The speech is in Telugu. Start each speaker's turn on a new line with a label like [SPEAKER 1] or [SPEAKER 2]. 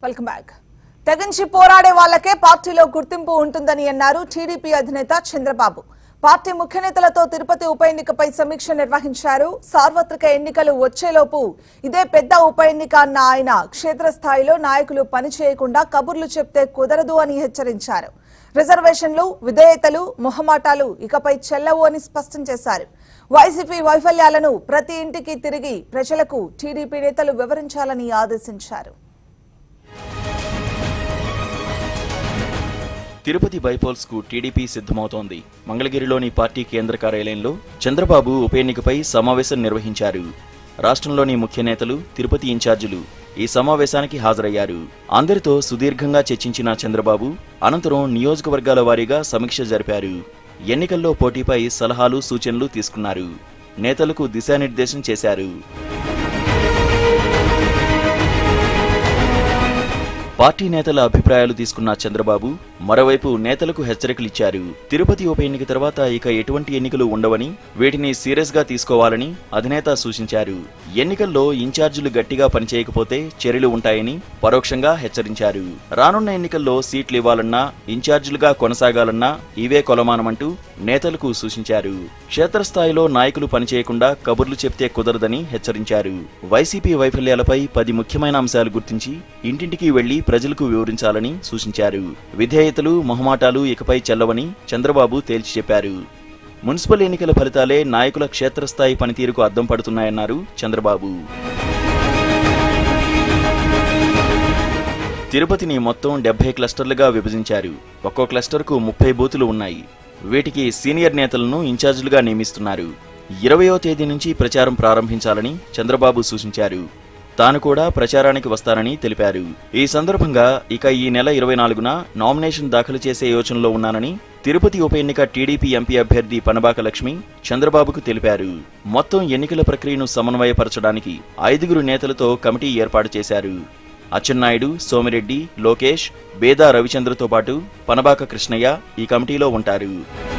[SPEAKER 1] Welcome back. తెగించి పోరాడే వాళ్ళకే పార్టీలో గుర్తింపు ఉంటుందని అన్నారు టీడీపీ అధినేత చంద్రబాబు. పార్టీ ముఖ్య నేతలతో తిరుపతి ఉప ఎన్నికపై సమీక్ష నిర్వహించారు. సార్వత్రిక ఎన్నికలు వచ్చేలోపు ఇదే పెద్ద ఉప ఎన్నిక అన్న ఆయన క్షేత్రస్థాయిలో నాయకులు పనిచేయకుండా కబుర్లు చెప్తే కుదరదు అని హెచ్చరించారు. రిజర్వేషన్లు, విధేయతలు, మొహమాటాలు ఇకపై చెల్లవు అని స్పష్టం చేశారు. వైసీపీ వైఫల్యాలను ప్రతి ఇంటికి తిరిగి ప్రజలకు టీడీపీ నేతలు వివరించాలని ఆదేశించారు.
[SPEAKER 2] తిరుపతి బైపోల్స్ కు టీడీపీ సిద్ధమవుతోంది. మంగళగిరిలోని పార్టీ కేంద్ర కార్యాలయంలో చంద్రబాబు ఉప ఎన్నికపై సమావేశం నిర్వహించారు. రాష్ట్రంలోని ముఖ్య నేతలు, తిరుపతి ఇన్ఛార్జీలు ఈ సమావేశానికి హాజరయ్యారు. అందరితో సుదీర్ఘంగా చర్చించిన చంద్రబాబు అనంతరం నియోజకవర్గాల వారీగా సమీక్ష జరిపారు. ఎన్నికల్లో పోటీపై సలహాలు, సూచనలు తీసుకున్నారు. నేతలకు దిశానిర్దేశం చేశారు. పార్టీ నేతల అభిప్రాయాలు తీసుకున్న చంద్రబాబు మరోవైపు నేతలకు హెచ్చరికలిచ్చారు. తిరుపతి ఉప ఎన్నిక తర్వాత ఇక ఎటువంటి ఎన్నికలు ఉండవని, వీటిని సీరియస్ గా తీసుకోవాలని అధినేత సూచించారు. ఎన్నికల్లో ఇన్ఛార్జీలు గట్టిగా పనిచేయకపోతే చర్యలు ఉంటాయని పరోక్షంగా హెచ్చరించారు. రానున్న ఎన్నికల్లో సీట్లు ఇవ్వాలన్నా, ఇన్ఛార్జీలుగా కొనసాగాలన్నా ఇవే కొలమానమంటూ నేతలకు సూచించారు. క్షేత్రస్థాయిలో నాయకులు పనిచేయకుండా కబుర్లు చెప్తే కుదరదని హెచ్చరించారు. వైసీపీ వైఫల్యాలపై 10 ముఖ్యమైన అంశాలు గుర్తించి ఇంటింటికి వెళ్లి ప్రజలకు వివరించాలని సూచించారు. విధేయతలు, మొహమాటాలు ఇకపై చెల్లవని చంద్రబాబు తేల్చి చెప్పారు. మున్సిపల్ ఎన్నికల ఫలితాలే నాయకుల క్షేత్రస్థాయి పనితీరుకు అద్దం పడుతున్నాయన్నారు చంద్రబాబు. తిరుపతిని మొత్తం 70 క్లస్టర్లుగా విభజించారు. ఒక్కో క్లస్టర్కు 30 బూతులు ఉన్నాయి. వీటికి సీనియర్ నేతలను ఇన్ఛార్జీలుగా నియమిస్తున్నారు. 20వ తేదీ నుంచి ప్రచారం ప్రారంభించాలని చంద్రబాబు సూచించారు. తాను కూడా ప్రచారానికి వస్తానని తెలిపారు. ఈ సందర్భంగా ఇక ఈ నెల 24న నామినేషన్ దాఖలు చేసే యోచనలో ఉన్నానని తిరుపతి ఉప ఎన్నిక టీడీపీ ఎంపీ అభ్యర్థి పనబాక లక్ష్మి చంద్రబాబుకు తెలిపారు. మొత్తం ఎన్నికల ప్రక్రియను సమన్వయపరచడానికి 5 నేతలతో కమిటీ ఏర్పాటు చేశారు. అచ్చెన్నాయుడు, సోమిరెడ్డి, లోకేష్, బేదా రవిచంద్రతో పాటు పనబాక కృష్ణయ్య ఈ కమిటీలో ఉంటారు.